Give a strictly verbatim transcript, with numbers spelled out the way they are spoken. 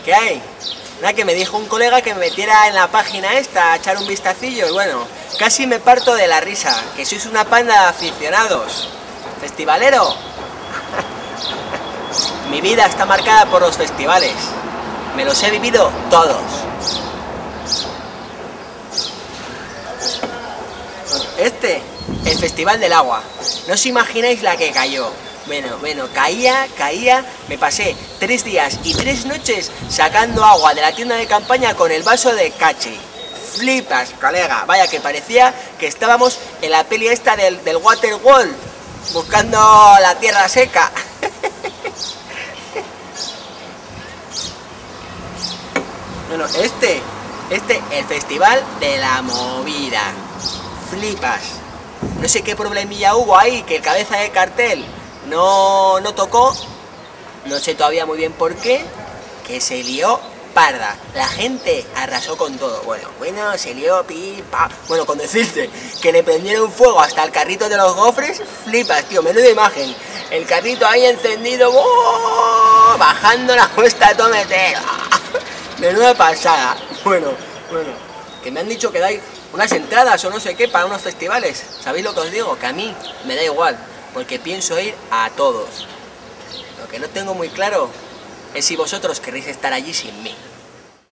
¿Qué hay? Nada, que me dijo un colega que me metiera en la página esta a echar un vistacillo y bueno, casi me parto de la risa, que sois una panda de aficionados. ¿Festivalero? Mi vida está marcada por los festivales. Me los he vivido todos. Este, el Festival del Agua. No os imagináis la que cayó. Bueno, bueno, caía, caía, me pasé tres días y tres noches sacando agua de la tienda de campaña con el vaso de Cachi. Flipas, colega, vaya que parecía que estábamos en la peli esta del, del Waterworld, buscando la tierra seca. Bueno, este, este, el Festival de la Movida. Flipas. No sé qué problemilla hubo ahí, que el cabeza de cartel no, no tocó, no sé todavía muy bien por qué, que se lió parda. La gente arrasó con todo. Bueno, bueno, se lió pipa. Bueno, con decirte que le prendieron fuego hasta el carrito de los gofres, flipas, tío, menuda imagen. El carrito ahí encendido, ¡oh! Bajando la cuesta de tometero. Menuda pasada. Bueno, bueno, que me han dicho que dais unas entradas o no sé qué para unos festivales. ¿Sabéis lo que os digo? Que a mí me da igual, porque pienso ir a todos. Lo que no tengo muy claro es si vosotros queréis estar allí sin mí.